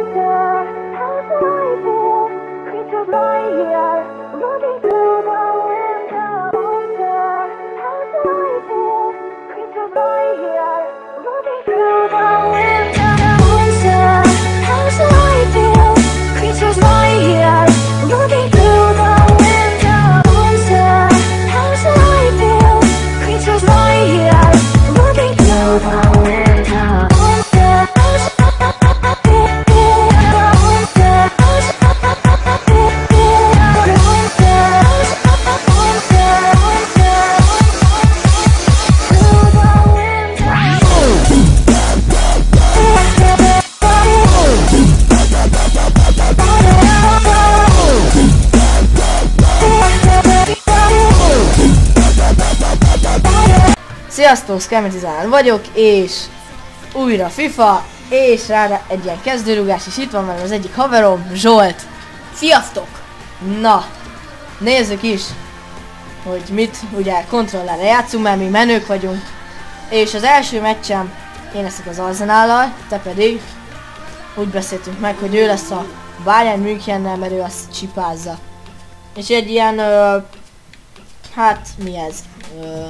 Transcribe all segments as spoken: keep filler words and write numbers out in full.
Sziasztok, Skemetizen vagyok, és újra FIFA, és rá egy ilyen kezdőrugás, és itt van velem az egyik haverom, Zsolt. Sziasztok! Na, nézzük is, hogy mit, ugye kontrollerre játszunk, mert mi menők vagyunk. És az első meccsem, én leszek az Arsenállal, te pedig úgy beszéltünk meg, hogy ő lesz a Bayern Münchennel, mert ő azt csipázza. És egy ilyen, ö, hát mi ez? Ö,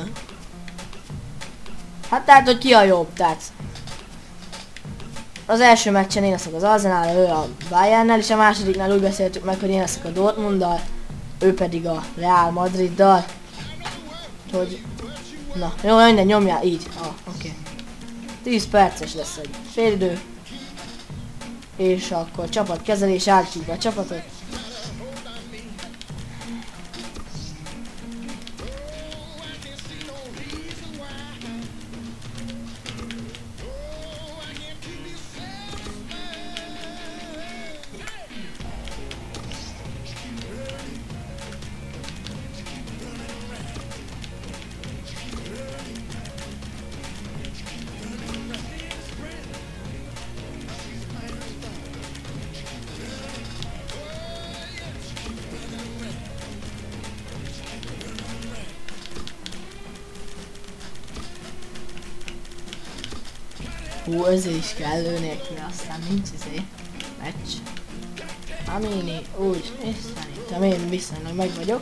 Hát tehát, hogy ki a jobb, tehát az első meccsen én leszek az Arsenállal, ő a Bayernnel, és a másodiknál úgy beszéltük meg, hogy én leszek a Dortmunddal, ő pedig a Real Madriddal. Hogy... Na, jó, minden nyomjál, így. Ah, oké. Okay. tíz perces lesz egy félidő. És akkor csapatkezelés, állítjuk be a csapatot. Hú, ezért is kell ő nélkül, aztán nincs izé meccs. Amini, úgy, és szerintem én viszonylag meg vagyok.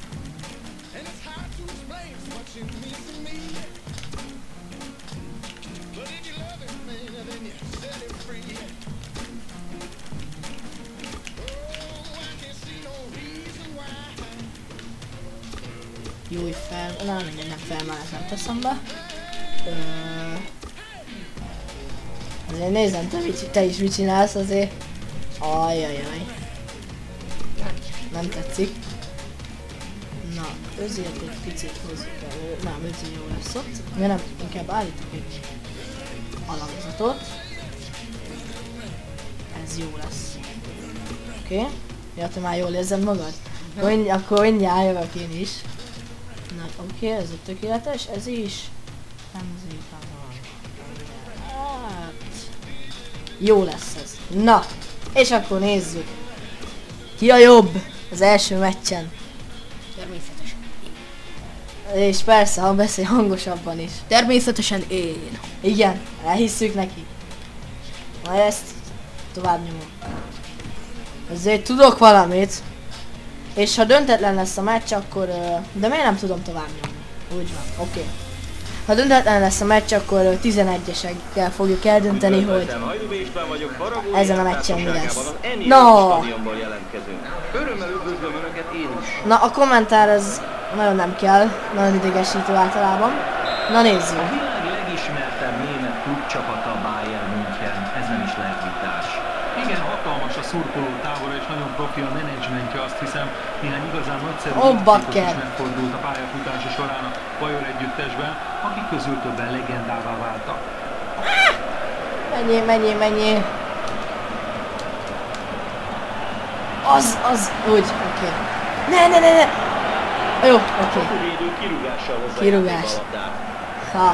Jó, fel, na nem, nem fel, már ezt nem teszem be. Ö... Azért nézem, te, te is mit csinálsz azért. Ajajaj. Nem tetszik. Na, özért egy picit hozzuk elő. Nem, öző jó lesz ott. Miért nem inkább állítok egy alakzatot. Ez jó lesz. Oké. Okay. Ja, te már jól érzed magad? Akkor, akkor mindjárt jövök én is. Na, oké, okay, ez a tökéletes. Ez is. Nem szépen van. Jó lesz ez. Na, és akkor nézzük. Ki a jobb az első meccsen? Természetesen. És persze, ha beszél hangosabban is. Természetesen én. Igen, elhisszük neki. Na ezt tovább nyomom. Azért tudok valamit. És ha döntetlen lesz a meccs, akkor... De miért nem tudom tovább nyomni? Úgy van, oké. Okay. Ha döntetlen lesz a meccs, akkor tizenegyesekkel fogjuk eldönteni, hogy ezen a meccsen mi lesz. No! Na, a kommentár az nagyon nem kell, nagyon idegesítő általában. Na nézzük! A világ legismertebb német klubcsapata a Bayern München, ez nem is lehet vitás. Igen, hatalmas a szurkoló tábora és nagyon profi a menedzsmentje, azt hiszem, néhány igazán nagyszerű játékos is megfordult a pályafutása során a Bajor együttesben, akik közül többen legendává váltak. Menjél, menjél, menjél! Az, az, úgy, oké. Okay. Ne, ne, ne, ne! Jó, oké. Okay. Kirúgás. Ha.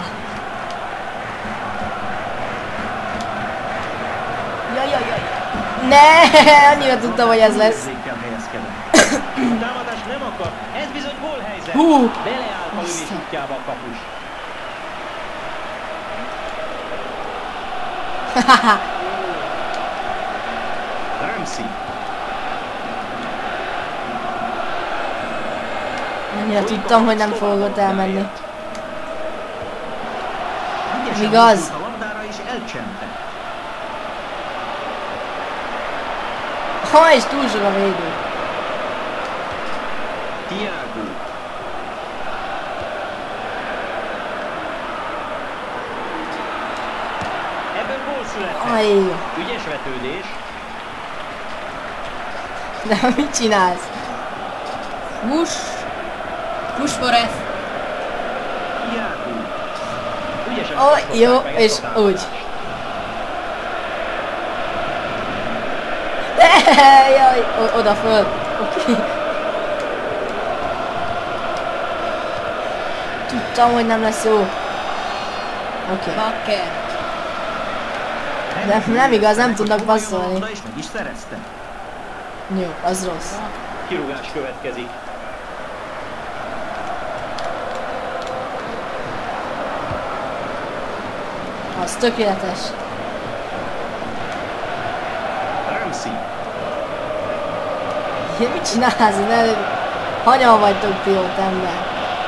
Jaj, jaj, jaj. Ne, annyira tudtam, hogy ez lesz. Támadás nem akar, ez bizony gólhelyzet. Hú! Beleállt a lövés útjába a kapus. Ramsey. Annyira tudtam, hogy nem fogok ott elmenni. Ügyesen Igaz? mozdult a labdára és elcsente. Ha, és túl sok a védő. Thiago. Ebből gól született. Aj, Ügyes vetődés. de mit csinálsz? Push. Push for F. Thiago. Ügyesen Ó, akasztották jó, meg és ezt a támadást. úgy. Jaj, o- oda föl. Oké. Okay. Tudtam, hogy nem lesz jó. Oké. Okay. Bakker. De nem igaz, nem tudnak passzolni. Oda és meg is szerezte. Jó, az rossz. Kirúgás következik. Az tökéletes. Ramsey. Ja, mit csinálsz? Ne... Hanyan vagytok ti ott, ember?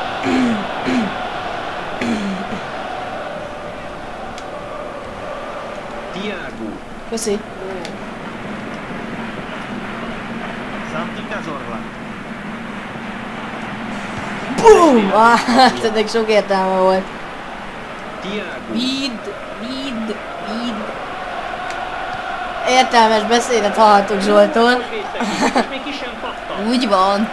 Thiago. Köszi. Santi Cazorla. Bum! Ah, ennek sok értelme volt. Thiago. Vid. Vid. Vid. Értelmes beszédet hallhatok Zsoltól. És még ki sem kapta. Úgy van.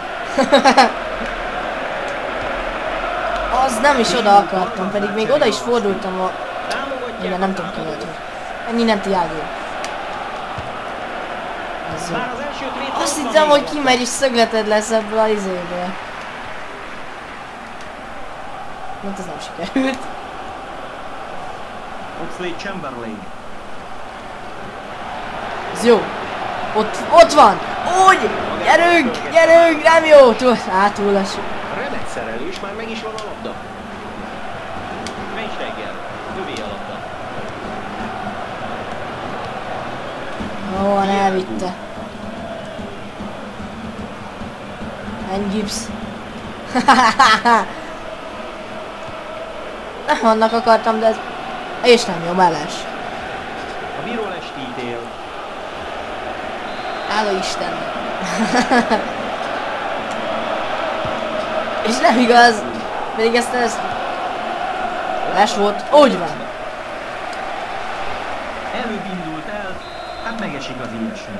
Az nem is oda akartam, pedig még oda is fordultam a... Igen, nem tudom ki volt, hogy... Ennyi nem Thiago. Ez jó. Már az első két Azt pontban hittem, még hogy ott kimegy és szögleted lesz ebből az izéből. Hát ez nem sikerült. Oxlade Chamberlain. Ez jó. Ott, ott van! Úgy! Gyerünk! Gyerünk! Nem jó! Túl, á, túl lassú. Remek szerelés, már meg is van a labda. Schweinsteiger. Övé a labda. Jó, van, elvitte. Ein Gips. Nem annak akartam, de ez... És nem jó, meles. A bíró lest ítél. Álló Isten. És nem igaz. Pedig ezt ez... Les volt. Úgy van. Előbb indult el, hát megesik az ilyesmi.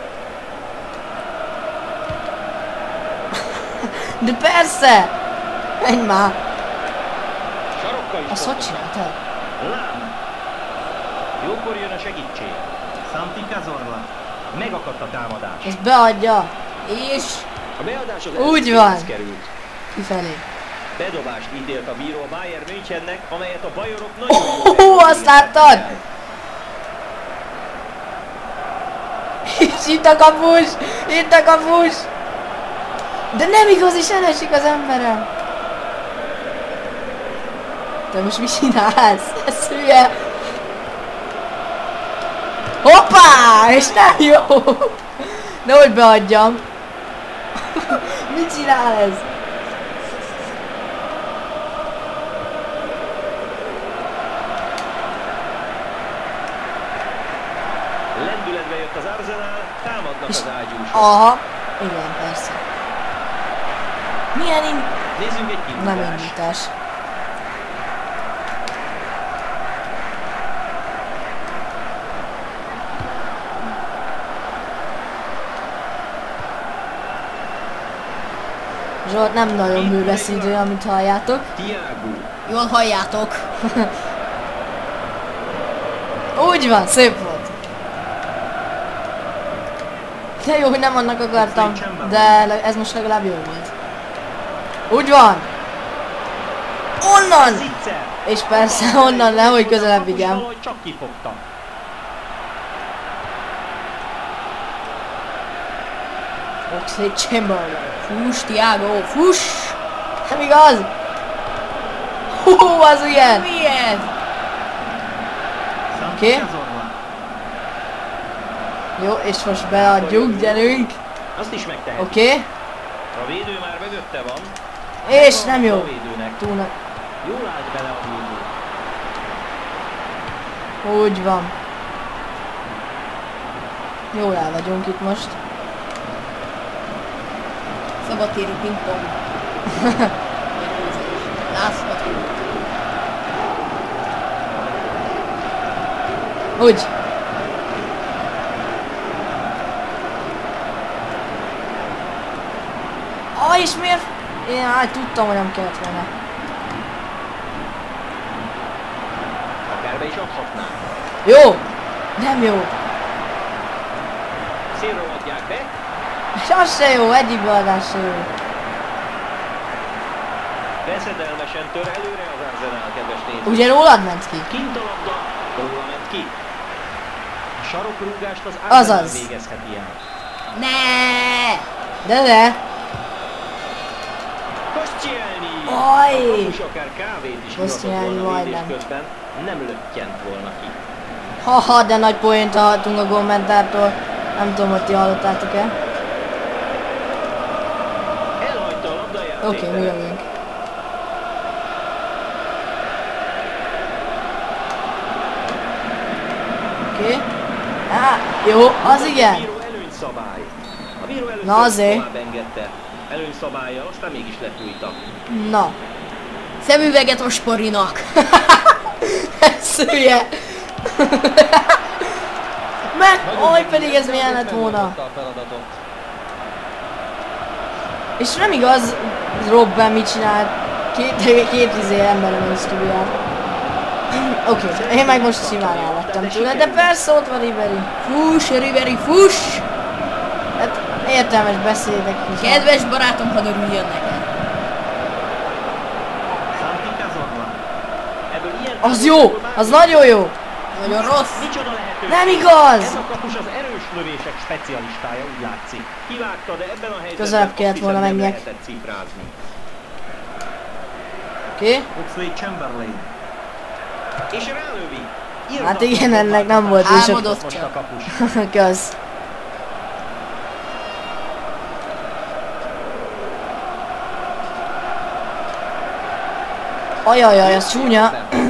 De persze! Menj már! Sarokkal is Azt hogy csináltad? Lám. Jókor jön a segítség. Santi Cazorla. Megakadt a támadás. Ezt beadja. És A beadás az Úgy első van. félhez került. Kifelé. Bedobást ítélt a bíró a Bayern Münchennek, amelyet a bajorok nagyon Oh, jól azt láttad? És itt a kapus! Itt a kapus! De nem igaz, és elesik az emberem! Te most mit csinálsz? Ez hülye! Hoppá! És nem jó! Nehogy beadjam! Mit csinál ez? Lendületbe jött az Arsenal, támadnak És- az ágyúsok. Aha. Igen, persze. Milyen in... Nézzünk egy Nem kirúgást. indítás. Zsolt nem nagyon műveszítő, amit halljátok. Thiago. jól halljátok. Úgy van, szép volt. De jó, hogy nem annak akartam, de le- ez most legalább jó volt. Úgy van! Onnan! Zicser. És persze onnan nehogy közelebb vigyem. Valahogy csak kifogta. Oxlade Chamberlain. Fuss, Thiago, fuss! Nem igaz? Hú, az ilyen! Milyen? Santi Oké. Cazorla. Jó, és most beadjuk, gyerünk. Azt is megteheti. Oké. Okay. A védő már mögötte van. És nem jó. A védőnek. Túl nem. Jól állt bele a védő. Úgy van. Jól el vagyunk itt most. Szabadtéri pingpong. Látható. Úgy. Ah, és miért? Én hát tudtam, hogy nem kellett volna. Akár be is adhatná. Jó! Nem jó. Szélről adják be. És az se jó, egyik beadás se jó. Veszedelmesen tör előre az Arsenal, kedves nézők. Ugye rólad ment ki? Kint a labda, róla ment ki. A sarokrúgást az Arsenal Azaz. végezheti el. Ne! De de. Koscielny! Aj! A kapus akár kávét is ihatott Koscielny volna védés majdnem. közben, nem löttyent volna ki. Haha, de nagy poént hallottunk a kommentártól. Nem tudom, hogy ti hallottátok-e. Elhagyta a labdajátékteret. Oké, okay, mi jövünk. Oké. Okay. Á, jó, az igen. A bíró előnyszabály. A bíró először Na azért. tovább engedte. Előnyszabálya, aztán mégis lefújta. Na. Szemüveget a Sporinak. Ez hülye. Meg, oj, pedig ez milyen lett volna. A feladatot. És nem igaz, Robben mit csinált. Két, két izé emberem is tudja. Oké, okay, én meg most simán elvettem tőle, de persze ott van Ribery. Fuss, Ribery, fuss! Hát értelmes beszédek is. Kedves barátom, hadd örüljön neked. Santi Cazorla. Ebből ilyen Az jó, az nagyon jó. Nagyon rossz. Micsoda lehetőség. Nem igaz! Ez a kapus az erős lövések specialistája, úgy látszik. Kivágta, de ebben a helyzetben Közelebb azt kellett hiszem, volna nem menjek. lehetett cifrázni. Oké. Okay. Oxlade Chamberlain. És rálövi. Hát igen, ennek nem volt túl sok. Álmodott Most a csak. kapus. Kösz. Ajajaj, az csúnya.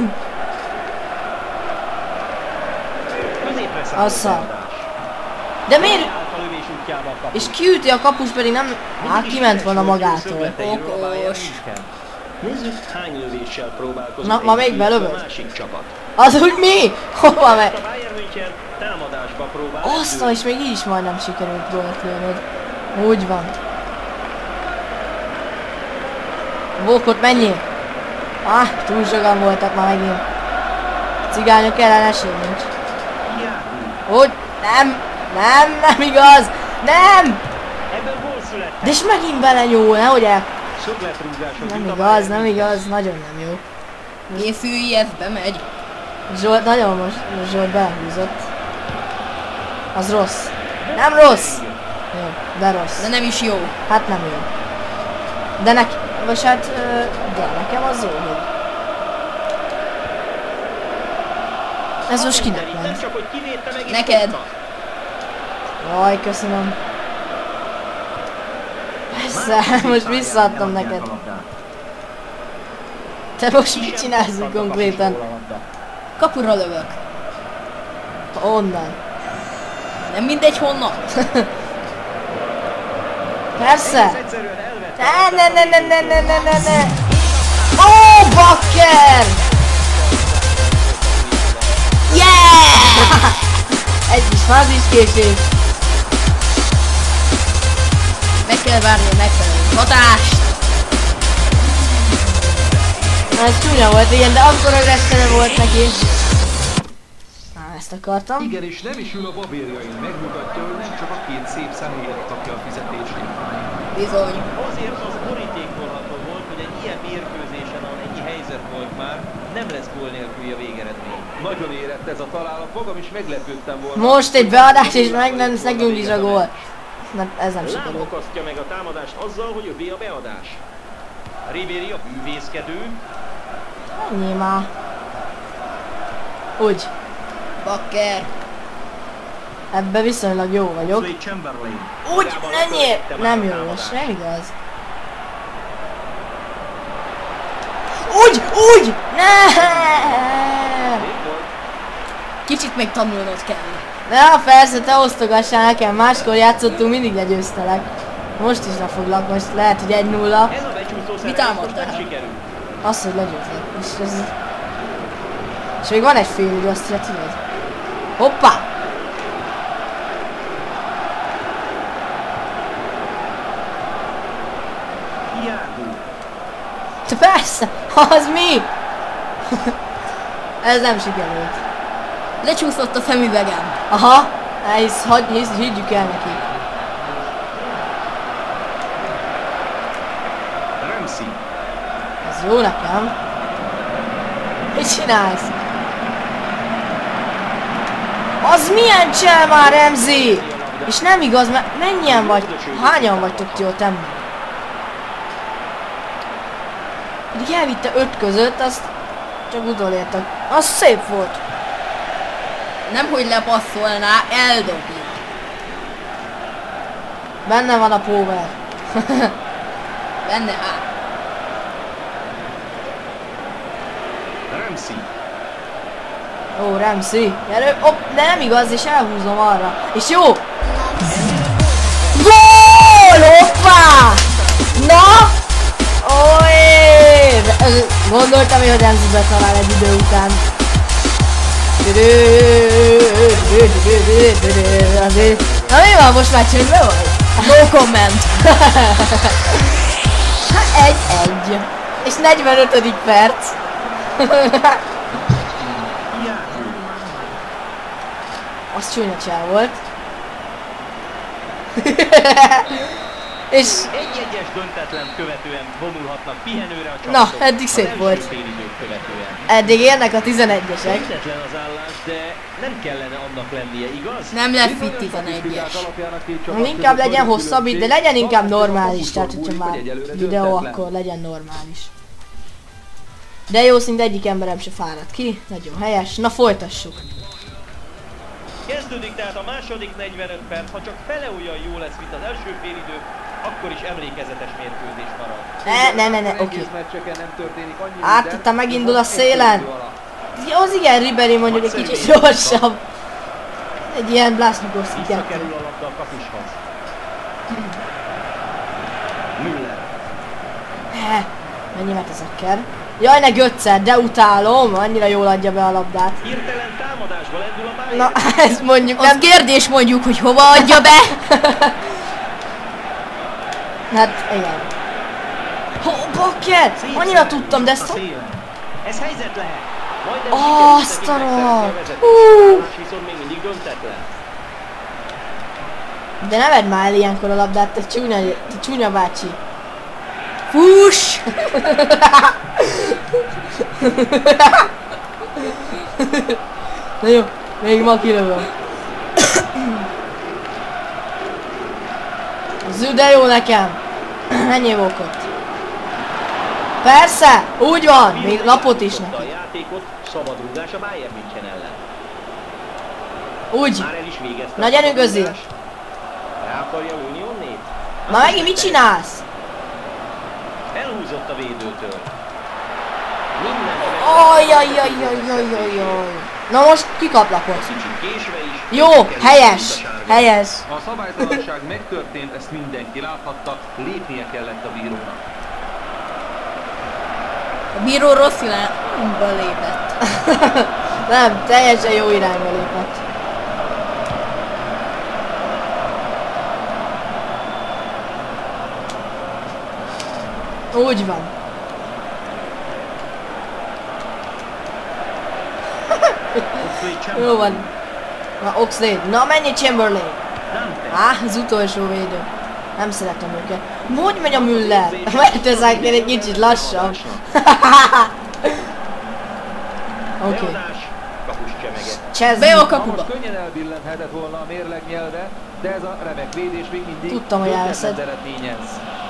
Középre szálló Asszal. támadás. De miért? Állt a lövés útjába a kapus. És kiüti a kapus, pedig nem... Hát kiment volna magától. Okos. Nézzük, hány lövéssel próbálkozott Na, ma egy még a belövöd? másik csapat. Az úgy mi? Hova megy? A Bayern München támadásba próbál. Azt, és még így is majdnem sikerült gólt lőnöd. Úgy van. Vókot mennyi? Ah, túl sokan voltak már megint. Cigányok ellen esély nincs. Hogy? Nem! Nem, nem igaz! Nem! Ebből gól született. De és megint belenyúl, nehogy el... Szögletrúgáshoz Nem jut a igaz, Bayern nem München. igaz, nagyon nem jó. Géfűjef bemegy. Zsolt, nagyon most, Zsolt belehúzott. Az rossz. Nem rossz! Jó, de rossz. De nem is jó. Hát nem jó. De neki, vagy hát, ö, de nekem az jó, hogy... Ez most kinek Nem ment? csak, hogy kivédte meg is Neked. fogta. Jaj, köszönöm. Persze, most visszaadtam neked. Te most mit csinálsz úgy konkrétan? Kapura lövök. Onnan. Nem mindegy honnan. Persze! Egész egyszerűen elvette. Ne, ne, ne, ne, ne, ne, ne, ne, ne! Ó, bakker! Yeah! Egy kis fáziskészés. Meg kell várni a megfelelő hatást. Na, ez csúnya volt, igen, de akkor ögresztene volt neki. Na, ezt akartam. Igen, és nem is ül a babérjain. Megmutatja, hogy nem csak a két szép személyet kapja a fizetését. Bizony. Azért az borítékolható volt, hogy egy ilyen mérkőzésen, ahol ennyi helyzet volt már, nem lesz gól nélküli a végeredmény. Nagyon érett ez a találat, magam is meglepődtem volna. Most egy beadás és meg nem nekünk is a gól. Na, ez nem Lám sikerült. akasztja meg a támadást azzal, hogy övé a beadás. Ribéry a bűvészkedő. Ennyi már. Úgy. Bakker. Ebben viszonylag jó vagyok. Oxlade Chamberlain. Úgy, nem ér, nem jó, ez nem igaz. Úgy, úgy, ne! Kicsit még tanulnod kell. Na persze, te osztogassál nekem, máskor játszottunk, mindig legyőztelek. Most is lefoglak, most lehet, hogy egy nulla. Ez a becsúszó Mit szerelés álmodtál? most nem sikerül. Az, hogy legyőzlek. És, ez... és még van egy fél idő, azt ugye tudod. Hoppá! Thiago. Te persze! Az mi? Ez nem sikerült. Lecsúszott a szemüvegem. Aha! Hisz, hagy, hisz, higgyük el neki. Ramsey. Ez jó nekem. Mit csinálsz? Az milyen csel már, Ramsey? És nem igaz, mert mennyien vagy? Hányan vagytok ti ott ember? Pedig elvitte öt között, azt csak utolértak. Az szép volt. Nem hogy lepasszolná, eldobja. Benne van a power. Benne áll. Ramsey. Ó, Ramsey. Gyere, hopp, de nem igaz, és elhúzom arra. És jó! Gól! Hoppá! Na! Oé! Gondoltam én, hogy Ramsey betalál egy idő után. Azért... Na mi van, most már csöndben vagy? No comment. Hát egy, egy. És negyvenötödik perc. Az csúnya csel volt. És... Egy-egyes döntetlen követően vonulhatnak pihenőre a Na, csapatok. eddig szép Az volt. első félidőt követően. Eddig érnek a tizenegyesek. Döntetlen az állás, de nem kellene annak lennie, igaz? Nem lesz itt tizenegyes. Inkább legyen hosszabb, de legyen inkább normális. Tehát, hogyha már videó, akkor legyen normális. De jó, szinte egyik emberem se fáradt ki. Nagyon helyes. Na, folytassuk. Kezdődik tehát a második negyvenöt perc, ha csak fele olyan jó lesz, mint az első félidő, akkor is emlékezetes mérkőzés marad. Ne, ne, ne, ne, oké. Átadta, megindul a szélen. Ja, az igen, Ribéry mondjuk egy kicsit gyorsabb. Egy ilyen Blasznikovszki kettő. Visszakerül a labda a kapushoz. Müller. He, mennyi mert ezekkel. Jaj, ne Götze, de utálom, annyira jól adja be a labdát. Hirtelen támadásba lendül a Bayern. Na, ezt mondjuk Az nem... kérdés mondjuk, hogy hova adja be. Hát, igen. Ho, bakker! Annyira tudtam, de ezt... Ez helyzet lehet. Majdnem Azt sikerült a nekik megszerezni rohadt. vezetést. Hú. Állás viszont még mindig döntetlen. De ne vedd már el ilyenkor a labdát, te csúnya, te csúnya bácsi. Fuss! Na jó, még ma kilövöm. Zű, de jó nekem. Menjél okot. Persze, úgy van, még lapot is A neki. játékot szabad rúgás a Bayern München ellen. Úgy. Már el is végezte. Na, gyerünk közé. Rá akarja lőni onnét? Na megint mit csinálsz? Elhúzott a védőtől. Minden Ajjajjajjajjajjaj. Na most kikap lapot. kicsit késve is. Jó, helyes, helyes. A szabálytalanság megtörtént, ezt mindenki láthatta, lépnie kellett a bírónak. A bíró rossz irányba lépett. Nem, teljesen jó irányba lépett. Úgy van. Jó van. Na, Oxlade. Na, mennyi Chamberlain? Á, az utolsó védő. Nem szeretem őket. Hogy megy a Müller? Mert ezek egy kicsit lassabb. Oké. Okay. Kapus csemege. Csezzi. Be a kapuba. Most könnyen elbillenhetett volna a mérleg nyelve, de ez a remek védés még mindig Tudtam, hogy döntetlen elveszed. eredményez.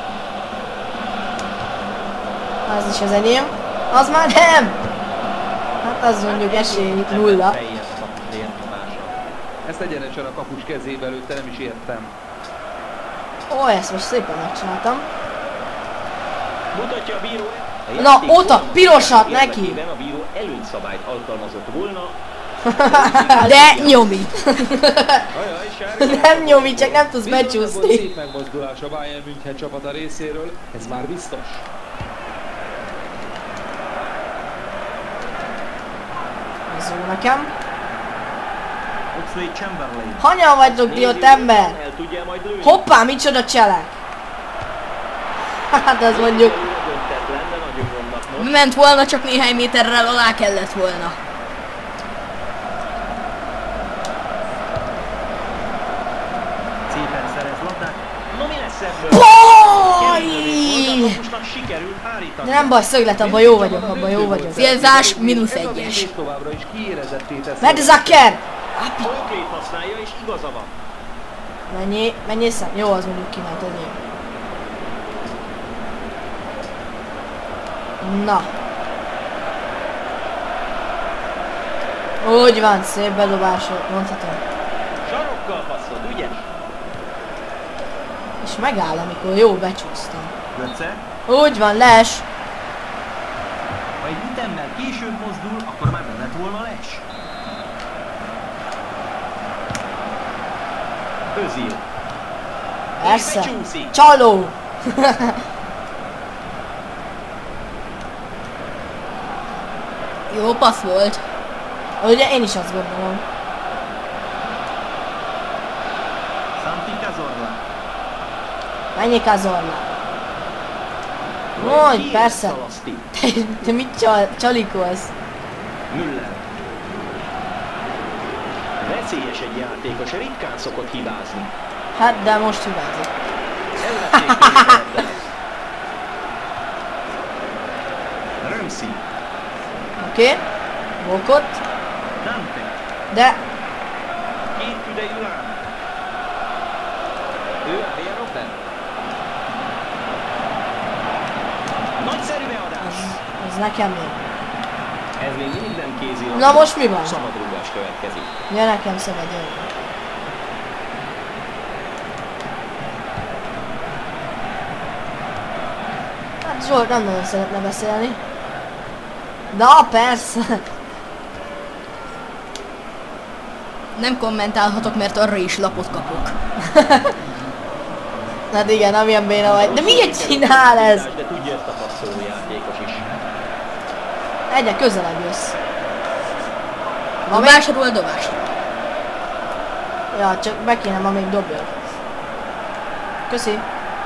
Az is az enyém. Az már nem! Hát az mondjuk esély nulla. Fejjel a kapus lérnyomása. Ezt egyenesen a kapus kezébe lőtte, nem is értem. Ó, ezt most szépen megcsináltam. Mutatja a bíró. A Na, játék ott a forma pirosat neki! érdekében a bíró előnyszabályt alkalmazott volna. De nyomi. Ajaj, sárga. Nem nyomi, csak nem tudsz Bizony, volt becsúszni. szép megmozdulás a Bayern München csapata részéről, ez már biztos. Ez jó nekem. Oxlade Chamberlain. Hanyal vagytok, diót ember? El tudja majd lőni. Hoppá, micsoda cselek! Hát az mondjuk... Döntetlen, de nagyon vannak most. Ment volna, csak néhány méterrel alá kellett volna. Szépen szerez labdát. No, mi lesz ebből? Baj! Most sikerült hárítani. De nem baj, szöglet, abban jó vagyok, abban jó vagyok. Célzás mínusz Ez a egyes. végét továbbra is kiérezetté teszi. Mertesacker! Oakley használja és igaza van. Mennyi, mennyi szem? Jó, az mondjuk kiment, ennyi. Na. Úgy van, szép bedobás volt, mondhatom. Sarokkal passzol, ügyes. És megáll, amikor jó becsúsztam. Götze. Úgy van, les. Ha egy ütemmel később mozdul, akkor már nem lett volna les. Özil. Persze. becsúszik. Csaló. Jó passz volt. Ugye én is azt gondolom. Santi Cazorla. Mennyi Cazorla? Mondj, persze. Szalaszti. Te, te mit csal, csalikolsz? Müller. Veszélyes egy játékos, ritkán szokott hibázni. Hát, de most hibázik. Elvették tőle a labdát. Ramsey. Oké. Okay. Bokott. Dante. De Két tüdejű lám. Ő a helyen Robben. Nagyszerű beadás. ez nekem jó. Ez még mindig nem kézi. Na most mi van? Szabadrúgás következik. Ja, nekem szabad jön. Hát Zsolt nem nagyon szeretne beszélni. Na, persze. Nem kommentálhatok, mert arra is lapot kapok. Hát igen, amilyen béna vagy. De miért csinál ez? De tudja ezt a passzoló játékos is. Egyre közelebb jössz. Ma még... Dobásról dobásra. Ja, csak be kéne ma még dobja. Köszi.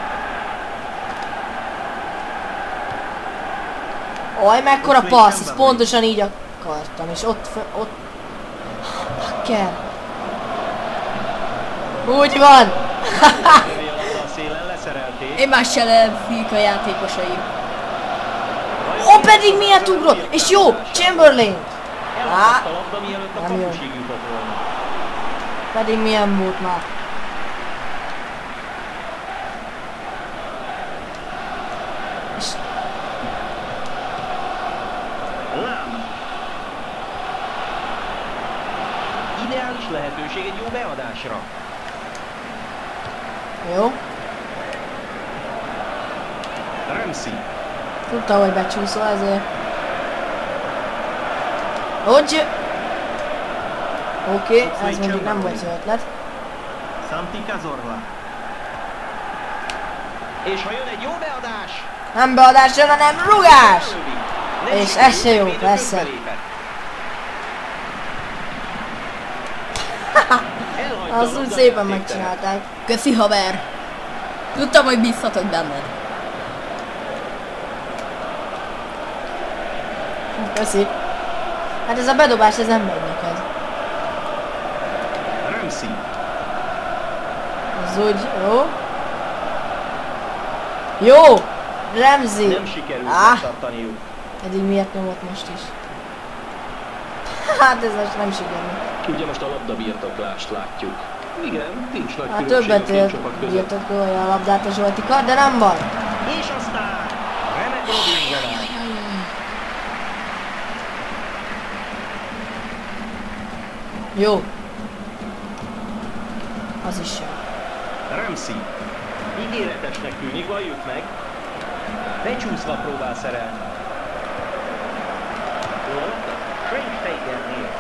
Oj, mekkora passz, ezt pontosan így akartam, és ott, ott... Bakker. Úgy van! Lövi a labda a szélen, leszerelték. Én más se lefik a játékosaim. Ó, pedig miért ugrott? És jó, Chamberlain! Elakadt a labda, mielőtt a nem jó. kapusig jutott volna. Pedig milyen volt már. És Lám. Ideális lehetőség egy jó beadásra. jó. Ramsey. Tudta, hogy becsúszol, ezért. Hogy? Oké, okay, ez mondjuk nem volt jó ötlet. Santi Cazorla. És ha jön egy jó beadás, Nem beadás jön, hanem rugás! lelövi. Nem És sikerült, ez se jó, védő persze. közbelépett. Elhagyta a Azt úgy labda szépen játékteret. megcsinálták. Köszi, haver. Tudtam, hogy bízhatok benned. Köszi. Hát ez a bedobás, ez nem megy neked. Ramsey. Ez úgy, jó. Jó! Ramsey! Nem sikerült Ah, megtartaniuk. eddig miért nyomott most is? Hát ez most nem sikerült. Ugye most a labdabirtoklást látjuk. Igen, nincs nagy Hát különbség többet a két élt, csapat között. birtokolja a labdát a Zsoltika, de nem baj. És aztán remek Robin Gerard. Jó. Az is jó. Ramsey. Ígéretesnek tűnik, valljuk meg. Becsúszva próbál szerelni. Jól? Schweinsteigernél.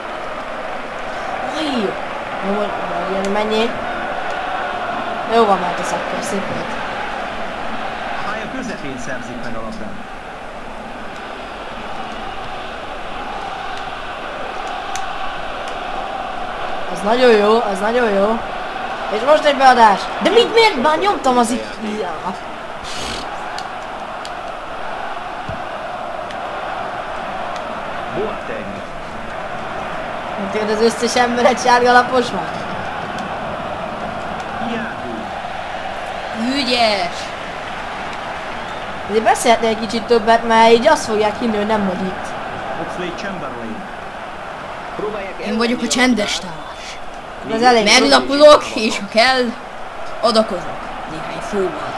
Ajj! Jó volt, jön, mennyi? Jó van, mert ez akkor szép volt. A pálya közepén szerzik meg a labdát. Az nagyon jó, az nagyon jó. És most egy beadás. De mit, miért? Már nyomtam az itt. Ja. Boateng. Tudod, az összes ember egy sárga lapos van? Thiago. Ügyes! De beszélhetnél egy kicsit többet, mert így azt fogják hinni, hogy nem vagy itt. Oxlade Chamberlain. Próbálják Én vagyok a csendes társ. Az elég. Meglapulok, és ha kell, adakozok. Néhány szóval.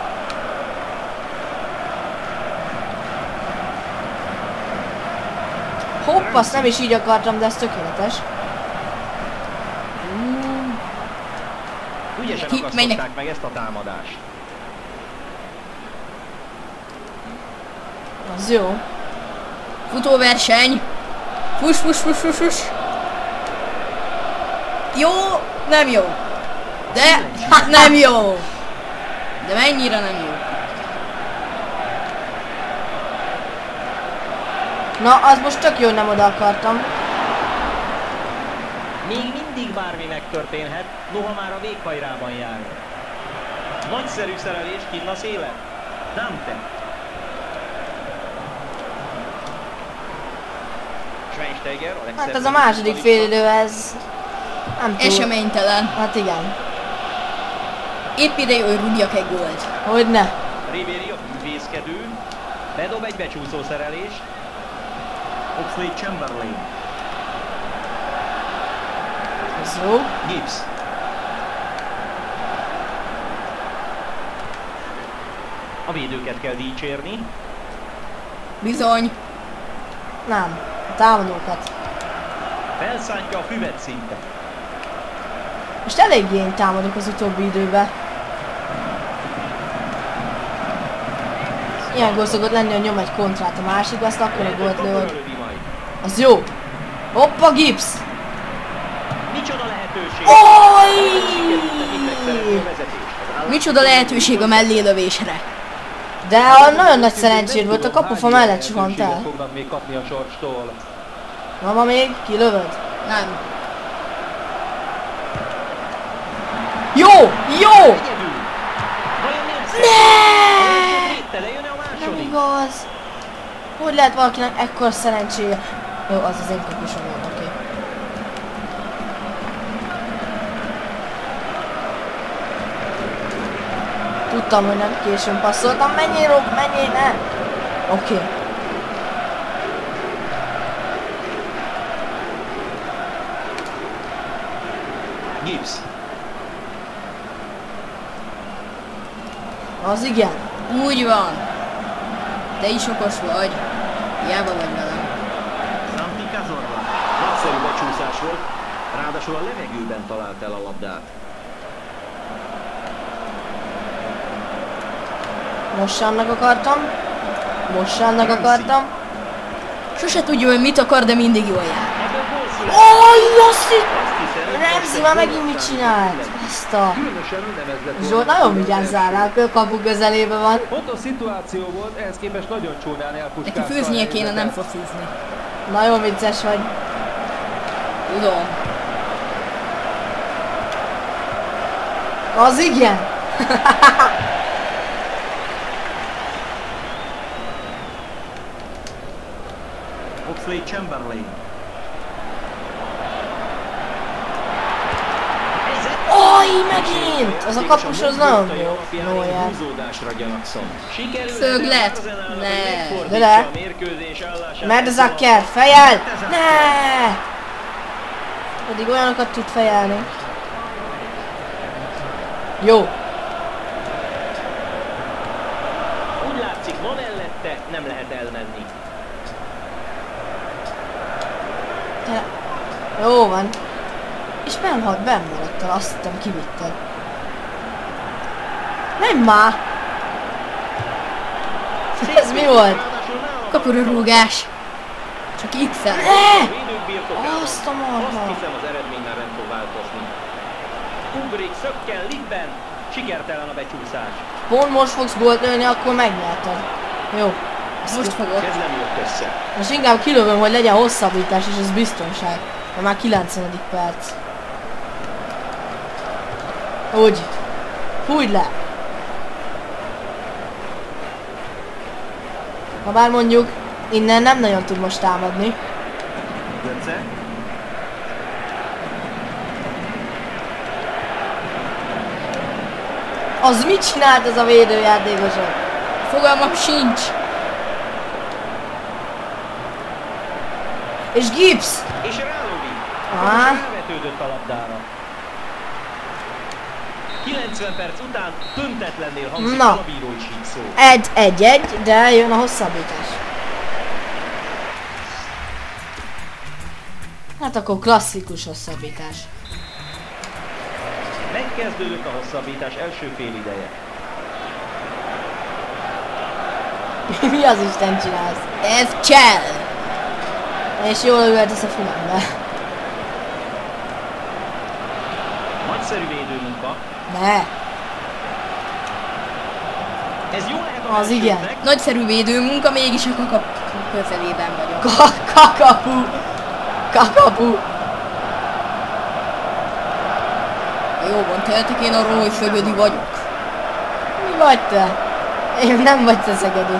Hopp, azt nem is így akartam, de ez tökéletes. Ügyesen Ki- akasztották menjek. meg ezt a támadást. Az jó. Futóverseny. Fus, fus, fus, fus, fus. Jó, nem jó. De, hát nem jó. De mennyire nem jó. Na, az most tök jó, nem oda akartam. Még mindig bármi megtörténhet, noha már a véghajrában jár. Nagyszerű szerelés kinn a szélen. Dante. Schweinsteiger, a Hát ez a második félidő, ez... Nem túl. Eseménytelen. Hát igen. Épp ideje, hogy rúgjak egy gólt. Hogyne. Ribéry a bűvészkedő. Bedob egy becsúszó szerelés. Oxlade Chamberlain. Ez jó. Gibbs. A védőket kell dicsérni. Bizony. Nem. A támadókat. Felszántja a füvet szinte. Most eléggé én támadok az utóbbi időben. Ilyen gól szokott lenni, hogy nyom egy kontrát a másik, azt akkor a gólt lő, hogy... Fölövi majd. Az jó. Hoppa, Gibbs! Micsoda lehetőség! Oj! Micsoda lehetőség a mellélövésre. De a nagyon nagy szerencséd volt, a kapufa mellett suhant el. fognak még kapni a sorstól. Mama még, kilövöd? Nem. Jó! Jó! Egyedül. Vajon mi lesz? Ne! Héttel lejön-e a Nem második? igaz. Hogy lehet valakinek ekkora szerencséje? Jó, az az én kapusom volt, oké. Tudtam, hogy nem későn passzoltam. Menjél, Rob, menjél, ne! Oké. Gibbs. Az igen. Úgy van. Te is okos vagy. Hiába vagy velem. Santi Cazorla. Nagyszerű becsúszás volt, ráadásul a levegőben talált el a labdát. Mossának akartam. Mossának akartam. Sose tudja, hogy mit akar, de mindig jól jár. Ebből gól született. Oj, azt hitt! Azt hiszem, Remzi már megint mit csinált? Ezt a... Különösen nem ez lett Zsolt nagyon vigyázzál rá, a kapu közelében van. Pontos szituáció volt, ehhez képest nagyon csúnyán elpuskázta. Neki főznie kéne, nem focizni. Nagyon vicces vagy. Tudom. Az igen! Oxlade Chamberlain. Oj, megint! Az a kapus az nagyon jó. Jó jár. Húzódásra gyanakszom. Sikerül Szöglet. az ellenálló Ne. megfordítsa De le. a mérkőzés állását. Mertesacker, fejel! Ne! Pedig olyanokat tud fejelni. Jó. Úgy látszik, ma mellette nem lehet elmenni. Te... Jó van. És És nem halt, benn maradtál, azt hittem kivitted. Nem már! Ez mi volt? Kapura rúgás. Csak X-el. Ne! Azt a Azt marha! hiszem, az eredményen rend fog változni. Ugrik, szökken, Ligben. Sikertelen a becsúszás. Pont most fogsz gólt lőni, akkor megnyerted. Jó. Most fogok. Ez nem jött össze. Most inkább kilövöm, hogy legyen hosszabbítás, és ez biztonság. De már kilencenedik perc. Úgy. Fújj le! Ha bár mondjuk, innen nem nagyon tud most támadni. Götze. Az mit csinált ez a védőjátékosok? Fogalmam sincs. És Gibbs! És rálövi. Á. Rávetődött a labdára. kilencven perc után döntetlennél hangzik Na. a bírói síkszó. Egy, egy, egy, de jön a hosszabbítás. Hát akkor klasszikus hosszabbítás. Megkezdődött a hosszabbítás első fél ideje. Mi az Isten csinálsz? Ez csel. És jól üvöltesz a fülembe. Nagyszerű védőmunka. Ne! Ez jó lehet a Az igen. másodnak. Nagyszerű védőmunka, mégis a kakap közelében vagyok. Ka- Kakapu! Kakapu! Jóban tehetek, én arról, hogy Szegedi vagyok. Mi vagy te? Én nem vagy te Szegedi.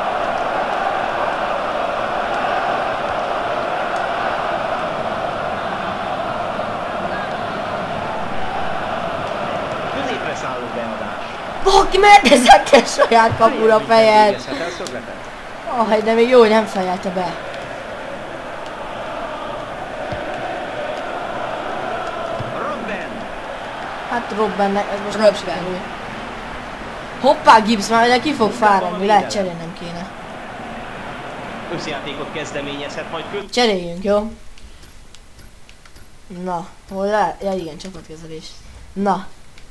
Középre szálló beadás. Baki, mert ezekkel saját kapura fejelt. Végezhet el szögletet. Ah, de még jó, hogy nem fejelte be. Robben. Hát Robbennek ez most nem Robben. sikerül. Hoppá, Gibbs, már ugye ki fog fáradni, lehet cserélnem kéne. Összjátékot kezdeményezhet, majd köt. Cseréljünk, jó? Na, hol le? Ja igen, csapatkezelés. Na.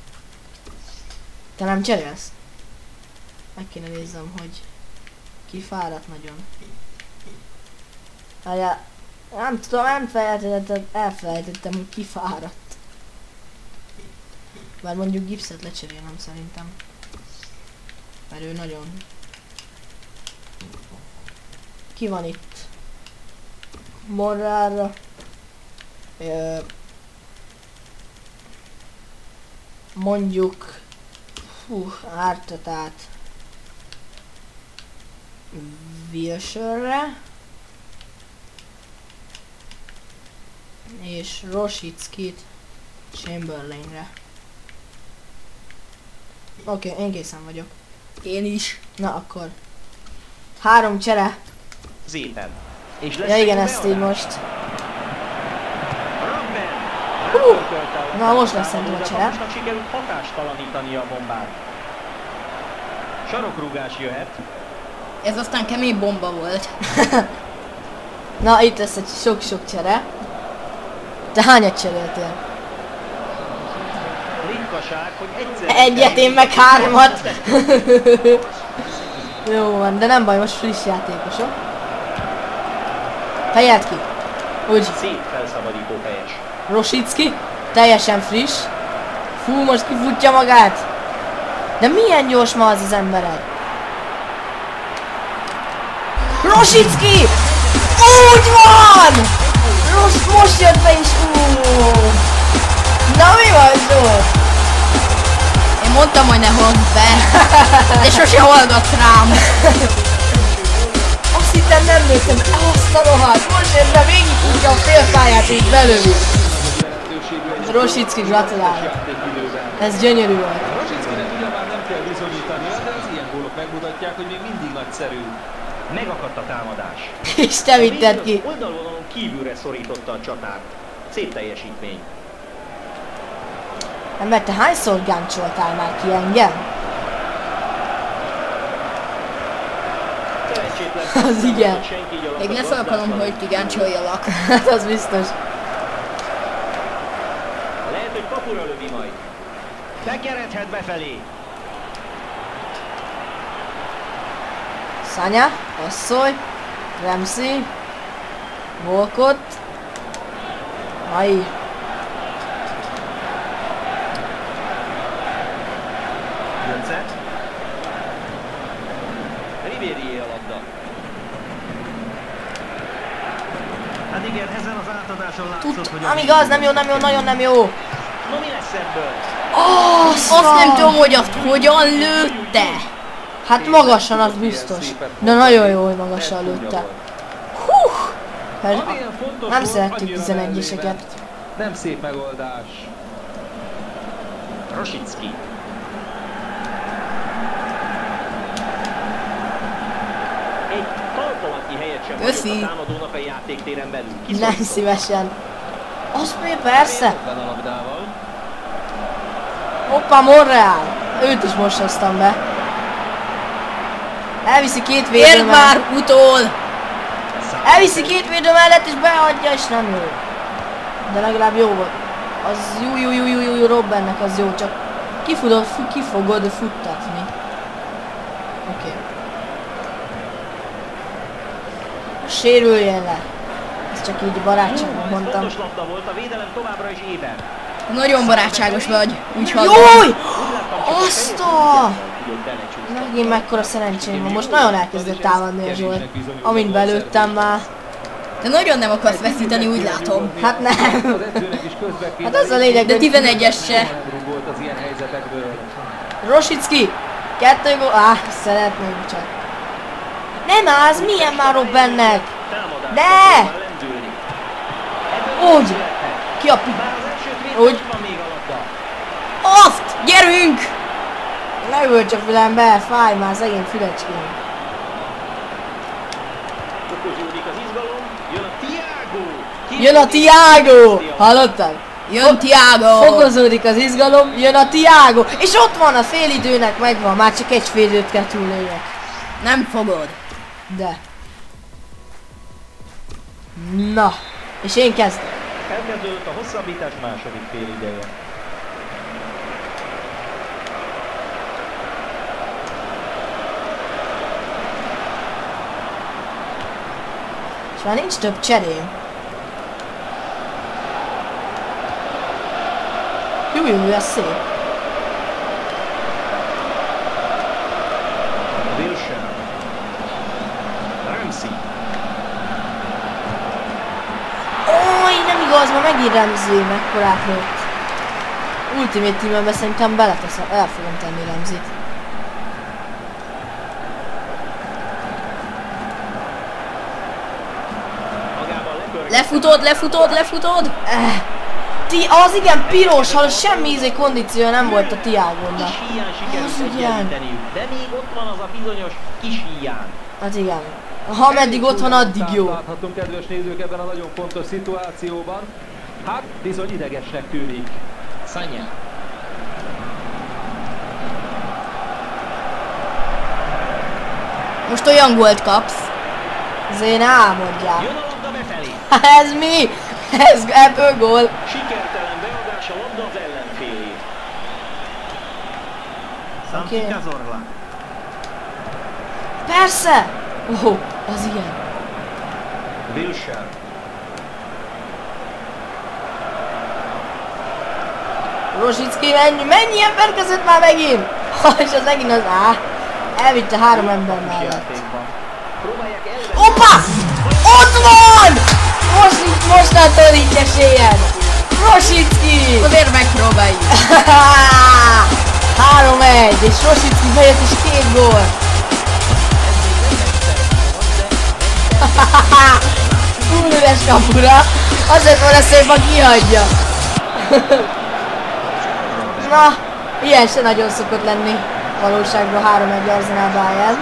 Te nem cserélsz? Meg kéne nézzem, hogy ki fáradt nagyon. Várjál, nem tudom, nem felejtettem, elfelejtettem, hogy ki fáradt. Bár mondjuk Gibbset lecserélem szerintem. Mert ő nagyon... Ki van itt? Morrára. Ö... Mondjuk... Hú, Ártatát. Wilshere. És Rosickit Chamberlainre. Oké, okay, én készen vagyok. Én is. Na akkor. Három csere. Zépen. És lesz Ja igen, egy ezt így beadás. most. Robben. Hú. Rápörkölte a Na, most lesz támadót, szerintem a de csere. Kaposnak sikerült hatástalanítani a bombát. Sarokrúgás jöhet. Ez aztán kemény bomba volt. Na, itt lesz egy sok-sok csere. Te hányat cseréltél? Ritkaság, hogy egyszer... Egyet, én meg hármat. Jó van, de nem baj, most friss játékosok. Fejelt ki. Úgy. Szép felszabadító fejes. Rosicki, teljesen friss. Fú, most kifutja magát. De milyen gyors ma az az embered? Rosicki! Úgy van! Rossz, most jött be is. Ú. Na mi van, Zsolt? Én mondtam, hogy ne hozd be. De sose hallgatsz rám. Azt hittem nem lőttem. Azt a rohadt. Most jött be, végigfutja a félpályát, így belövi. Rosicki, gratulálok. Ez gyönyörű volt. Rosickinek ugyan nem kell bizonyítania, de az ilyen gólok megmutatják, hogy még mindig nagyszerű. Megakadt a támadás. És te vitted ki. Oldalvonalon kívülre szorította a csatát. Szép teljesítmény. Ember, te hányszor gáncsoltál már ki engem? Szerencsétlen. Az igen. Senki így a Még labda lesz alkalom, gazdástalan. hogy kigáncsoljalak. Hát az biztos. hátulra lövi majd. Bekerethet befelé. Sanya, passzolj. Ramsey. Walcott. Ai. Götze. Ribéryé a labda. Hát igen, ezen az átadáson látszott, Tud, hogy... amíg az nem jó, nem jó, nagyon nem jó. No mi lesz ebből? Azt Azt nem tudom, hogy azt hogyan lőtte. Hát magasan, az biztos. De nagyon jó, hogy magasan lőtte. Hú! Hát, Amilyen fontos nem volt, szerettük annyira tizenegyeseket. mellé ment. Nem szép megoldás. Rosicki. Egy talpalanti helyet sem Köszi. hagyott a támadónak a játéktéren belül. Nem Kiszorzott. szívesen. Az mi? Persze. Ben a labdával. Hoppá, Monreal. Őt is most hoztam be. Elviszi két védő Érd mellett. már utol! Elviszi két védő mellett és beadja, és nem jó. De legalább jó volt. Az jó, jó, jó, jó, jó, jó, Robbennek az jó, csak ki fogod, ki fogod futtatni. Oké. Okay. Sérüljen le. Ezt csak így barátságban mondtam. Fontos labda volt, a védelem továbbra is éber. Nagyon barátságos vagy, úgy hallom. Júj! Úgy láttam, csak a Azt fejét a... tudott belecsúszni. Megint mekkora szerencsém van. Most nagyon elkezdett támadni a Zsolt. Amint belőttem már. De nagyon nem akarsz veszíteni, úgy látom. Hát nem. Az edzőnek is közbe kéne Hát az a lényeg, De hogy tizenegyes se. Háború volt az ilyen helyzetekből. Rosicki! Kettő gól... Áh, szeretném csak. Nem az, milyen már Robbennek? Támadás De! próbál lendülni. Ebből Úgy! születhet. Ki a pi... Már az első Úgy. védős van még a labda. Azt! Gyerünk! Ne üvölts a fülembe, fáj már szegény fülecském. Fokozódik az izgalom. Jön a Thiago. Jön a Thiago! Hallottad? Jön Thiago! Fokozódik az izgalom, jön a Thiago! És ott van a félidőnek megvan, már csak egy félidőt kell túlélnek. Nem fogod. De. Na. És én kezdem. Elkezdődött a hosszabbítás második fél ideje. És már nincs több cserém. Jó, jó, jó, ez szép. Wilshere. Ramsey. Ój, nem igaz, ma megint Ramsey mekkorát lőtt. Ultimate Teamben szerintem beleteszem, el fogom tenni Ramsey-t. Magával lepörget. Lefutod, lefutod, lefutod! Eh. Ti, az igen piros, ha semmi ízé kondíció nem volt a Thiago-nak. Kis híján Az sikerült igen. egyenlíteniük, de még ott van az a bizonyos kis híján. Hát igen. Ha meddig ott van, addig jó. Láthatunk, kedves nézők, ebben a nagyon fontos szituációban. Hát, bizony idegesnek tűnik. Sanya. Most olyan gólt kapsz. Azért ne álmodjál. Jön a labda befelé. Ez mi? Ez ebből gól. Sikertelen beadás a labda az ellenfélé. Santi Oké. Cazorla. Persze! Ó, oh, az igen. Wilshere. Rosicki, mennyi, mennyi ember között már megint? Ha, és az megint az á. Elvitte három ember mellett. Játékban. Próbálják elvenni. Hoppá! Ott van! Most, mostantól így esélyed. Rosicki! Azért megpróbáljuk. három egy, és Rosicki bejött és két gól. Full üres kapura. Azért van a szép, ha kihagyja. Na, ilyen se nagyon szokott lenni valóságban három egy Arsenal Bayern.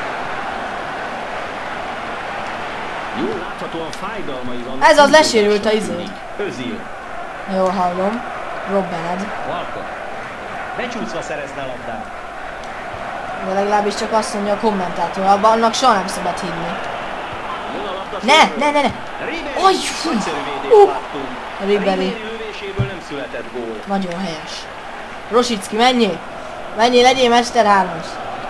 Jól láthatóan fájdalmai vannak. Ez az, lesérült a izé. Özil. Jól hallom. Robbened. Walcott. Becsúszva szerezne a labdát. De legalábbis csak azt mondja a kommentátor, abban annak soha nem szabad hinni. Jön a labda Ne, szélről. ne, ne, ne. Ribéry. Aj, fú. Nagyszerű védést Uh. láttunk. Ribéry. Ribéry lövéséből nem született gól. Nagyon helyes. Rosicki, menjél! Menjél, legyél Mester hármas!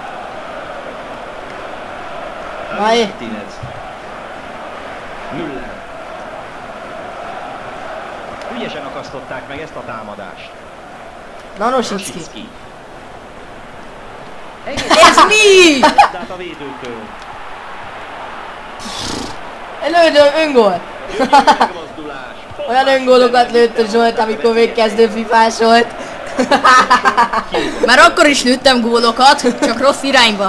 Vaj. Martinez. Müller. Ügyesen akasztották meg ezt a támadást. Na Rosicki! Rosicki. Ez mi? Tehát a védőtől. Lődő öngól! Megmozdulás. Olyan öngólokat lőtt a Zsolt, amikor még kezdő fifás volt. Már akkor is lőttem gólokat, csak rossz irányba.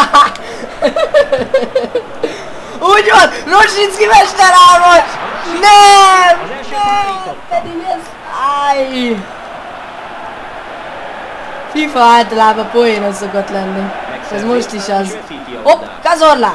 Úgy van! Rosicki Mester hármas! Nem! Az első Nem! kitállította. Pedig ez... Áj! FIFA általában poénos szokott lenni. Ez most is az. Hopp! Kazorlá!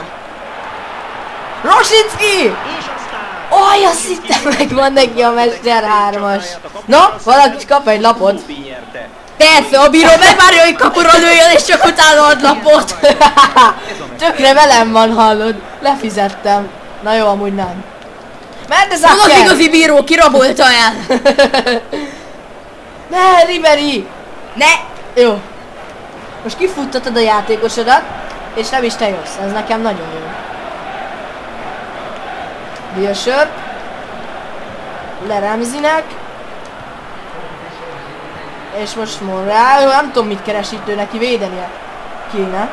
Rosicki! És aztán... Oj, azt hittem megvan neki a Mester hármas. Na, valaki kap egy lapot. Bubi nyerte. Persze, a bíró megvárja, hogy kapura lőjön, és csak utána ad lapot. Tökre velem van, hallod. Lefizettem. Na jó, amúgy nem. Mert ez Az az a igazi bíró, kirabolta el. Ne, Ribery! Ne! Jó. Most kifuttatod a játékosodat, és nem is te jössz. Ez nekem nagyon jó. Bírsör. Leremzinek. És most Monreal, nem tudom mit keres itt, ő neki védenie kéne.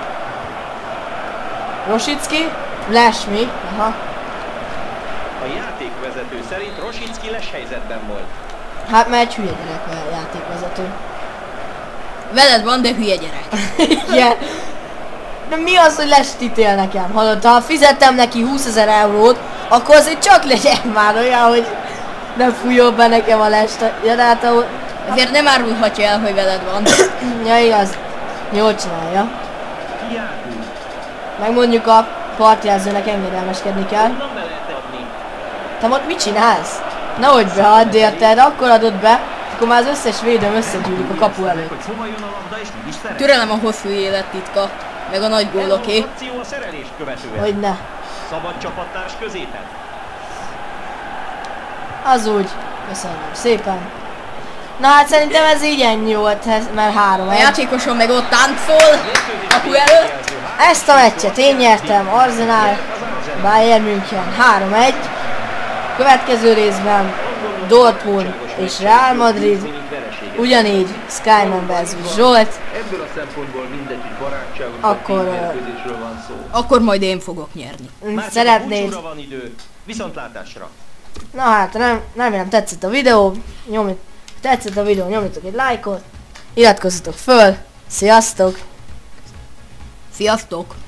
Rosicki. Lesmi. Aha. A játékvezető szerint Rosicki les helyzetben volt. Hát mert egy hülye gyerek a játékvezető. Veled van, de hülye gyerek. Igen. De mi az, hogy lest ítél nekem? Hallod, ha fizettem neki húszezer eurót, akkor azért csak legyen már olyan, hogy ne fújjon be nekem a lest. Ja, de hát ahol... Ezért nem árulhatja el, hogy veled van. Ja, igaz. Jól csinálja. Thiago. Meg mondjuk a partjelzőnek engedelmeskedni kell. Onnan be lehet adni. Te most mit csinálsz? Nehogy beadd érted, akkor adod be, akkor már az összes védőm összegyűlik a kapu előtt. Hogy hova jön a labda és mégis szeret. Türelem a hosszú élet titka, meg a nagy góloké. Ez volt akció a szerelést követően. Hogy ne. Szabad csapattárs közé tett. Az úgy. Köszönöm szépen. Na hát szerintem ez így ennyi volt, ez- mert három A egy. játékosom meg ott táncol, kapu előtt. Ezt a meccset én nyertem, Arsenal, Bayern München három egy. Következő részben Dortmund és Real Madrid, ugyanígy Skyman versus Zsolt, Ebből a szempontból mindegy, hogy barátságos Akkor, vagy ö, mérkőzésről van szó. Akkor majd én fogok nyerni. Már szeretnéd. Szeretnéd. Van idő. Viszontlátásra. Na hát, nem, remélem tetszett a videó, nyomj, tetszett a videó, nyomjatok egy lájkot, iratkozzatok föl, sziasztok! Sziasztok!